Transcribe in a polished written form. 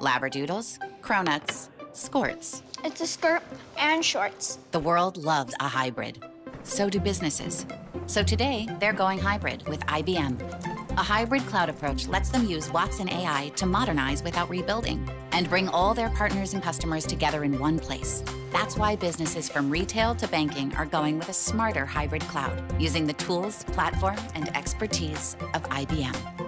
Labradoodles, cronuts, squirts. It's a skirt and shorts. The world loves a hybrid. So do businesses. So today, they're going hybrid with IBM. A hybrid cloud approach lets them use Watson AI to modernize without rebuilding and bring all their partners and customers together in one place. That's why businesses from retail to banking are going with a smarter hybrid cloud using the tools, platform, and expertise of IBM.